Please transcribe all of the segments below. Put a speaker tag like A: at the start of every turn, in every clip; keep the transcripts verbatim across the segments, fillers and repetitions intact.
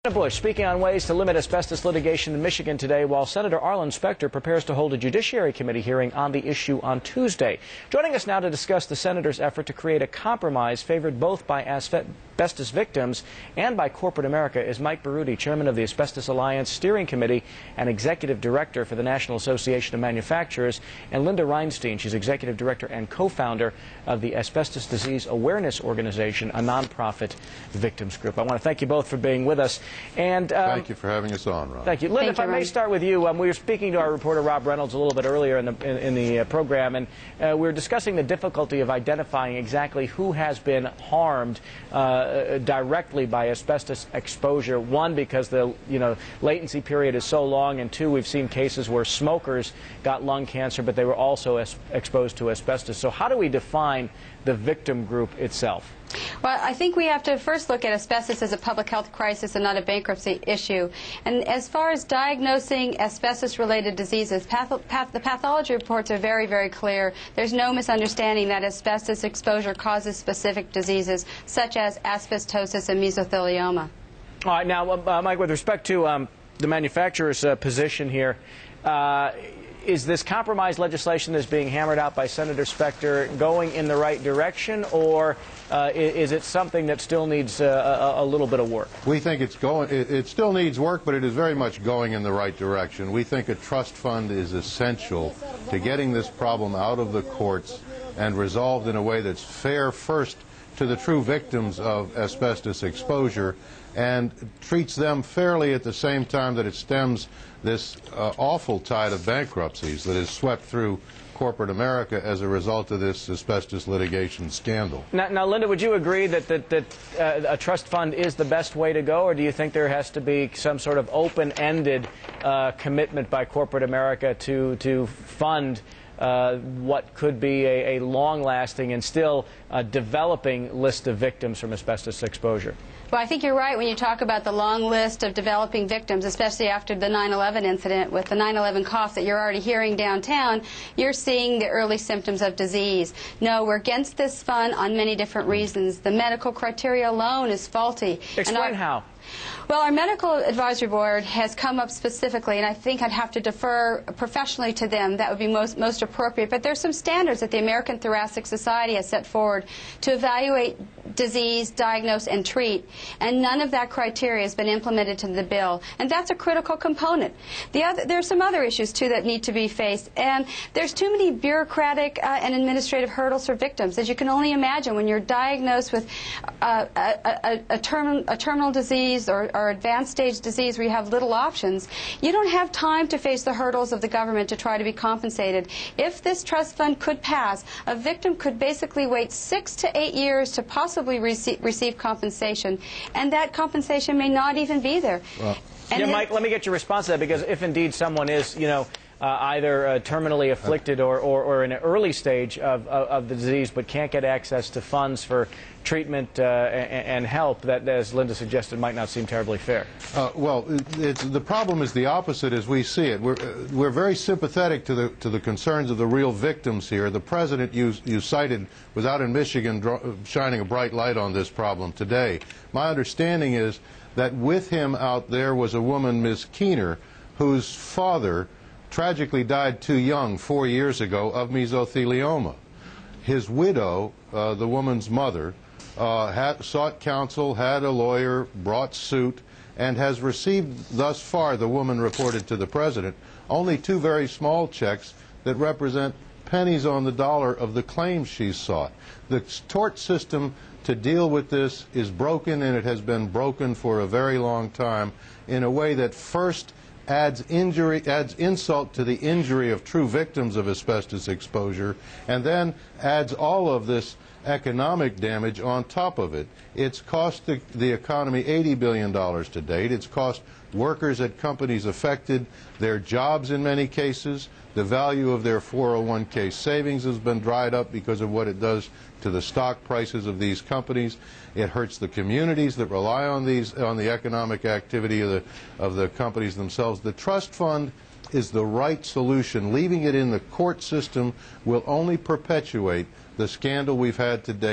A: President Bush speaking on ways to limit asbestos litigation in Michigan today, while Senator Arlen Specter prepares to hold a Judiciary Committee hearing on the issue on Tuesday. Joining us now to discuss the senator's effort to create a compromise favored both by asbestos victims and by corporate America is Mike Baroudi, chairman of the Asbestos Alliance Steering Committee and executive director for the National Association of Manufacturers, and Linda Reinstein. She's executive director and co-founder of the Asbestos Disease Awareness Organization, a nonprofit victims group. I want to thank you both for being with us. And um,
B: thank you for having us on, Ron.
A: Thank you. Linda,
C: thank
A: if
C: you,
A: I may
C: Ron.
A: start with you. Um, we were speaking to our reporter Rob Reynolds a little bit earlier in the, in, in the uh, program, and uh, we were discussing the difficulty of identifying exactly who has been harmed uh, directly by asbestos exposure. One, because the you know latency period is so long, and two, we've seen cases where smokers got lung cancer, but they were also as exposed to asbestos. So how do we define the victim group itself?
C: Well, I think we have to first look at asbestos as a public health crisis and not a bankruptcy issue. And as far as diagnosing asbestos-related diseases, path path the pathology reports are very, very clear. There's no misunderstanding that asbestos exposure causes specific diseases, such as asbestosis and mesothelioma.
A: All right. Now, uh, Mike, with respect to um, the manufacturer's uh, position here, uh, is this compromise legislation that's being hammered out by Senator Specter going in the right direction, or uh, is it something that still needs uh, a, a little bit of work?
B: We think it's going, it, it still needs work, but it is very much going in the right direction. We think a trust fund is essential to getting this problem out of the courts and resolved in a way that's fair, first, to the true victims of asbestos exposure, and treats them fairly at the same time that it stems this uh, awful tide of bankruptcies that has swept through corporate America as a result of this asbestos litigation scandal.
A: Now, now Linda, would you agree that, that, that uh, a trust fund is the best way to go, or do you think there has to be some sort of open-ended uh, commitment by corporate America to, to fund Uh, what could be a, a long-lasting and still uh, developing list of victims from asbestos exposure?
C: Well, I think you're right when you talk about the long list of developing victims, especially after the nine eleven incident with the nine eleven cough that you're already hearing downtown. You're seeing the early symptoms of disease. No, we're against this fund on many different reasons. The medical criteria alone is faulty.
A: Explain how.
C: Well, our medical advisory board has come up specifically, and I think I'd have to defer professionally to them. That would be most, most appropriate. But there's some standards that the American Thoracic Society has set forward to evaluate disease, diagnose, and treat, and none of that criteria has been implemented to the bill, and that's a critical component. The other, there's some other issues, too, that need to be faced, and there's too many bureaucratic uh, and administrative hurdles for victims. As you can only imagine, when you're diagnosed with uh, a, a, a, term, a terminal disease or, or advanced stage disease where you have little options, you don't have time to face the hurdles of the government to try to be compensated. If this trust fund could pass, a victim could basically wait six to eight years to possibly receive, receive compensation, and that compensation may not even be there.
B: Well,
A: yeah, Mike, let me get your response to that, because if indeed someone is, you know, Uh, either uh, terminally afflicted or, or, or in an early stage of, of, of the disease but can't get access to funds for treatment uh, and, and help, that, as Linda suggested, might not seem terribly fair.
B: Uh, well, it's, the problem is the opposite as we see it. We're, uh, we're very sympathetic to the, to the concerns of the real victims here. The president you, you cited was out in Michigan draw, shining a bright light on this problem today. My understanding is that with him out there was a woman, Miz Keener, whose father tragically died too young four years ago of mesothelioma. His widow, uh, the woman's mother, uh, had, sought counsel, had a lawyer, brought suit, and has received thus far, the woman reported to the president, only two very small checks that represent pennies on the dollar of the claims she sought. The tort system to deal with this is broken, and it has been broken for a very long time in a way that first adds injury, adds insult to the injury of true victims of asbestos exposure, and then adds all of this economic damage on top of it. It's cost the, the economy eighty billion dollars to date. It's cost workers at companies affected their jobs in many cases. The value of their four oh one K savings has been dried up because of what it does to the stock prices of these companies. It hurts the communities that rely on these, on the economic activity of the, of the companies themselves. The trust fund is the right solution. Leaving it in the court system will only perpetuate the scandal we've had to date.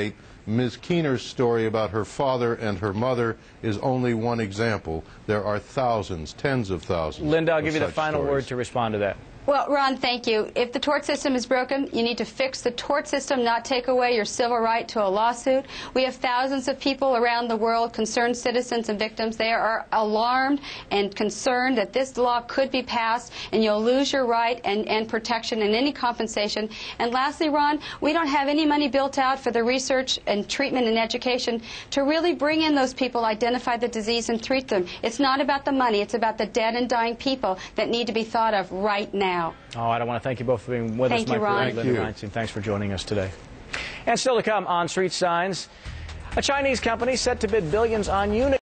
B: Miz Keener's story about her father and her mother is only one example. There are thousands, tens of thousands.
A: Linda, I'll give you the
B: such
A: final
B: stories.
A: word to respond to that.
C: Well, Ron, thank you. If the tort system is broken, you need to fix the tort system, not take away your civil right to a lawsuit. We have thousands of people around the world, concerned citizens and victims. They are alarmed and concerned that this law could be passed and you'll lose your right and, and protection and any compensation. And lastly, Ron, we don't have any money built out for the research and treatment and education to really bring in those people, identify the disease, and treat them. It's not about the money. It's about the dead and dying people that need to be thought of right now.
A: Oh, I want to thank you both for being with
C: Thank
A: us.
C: you,
A: Mike
C: Ron.
A: Linda
B: Thank you.
A: Reinstein, thanks for joining us today. And still to come on Street Signs, a Chinese company set to bid billions on Unity.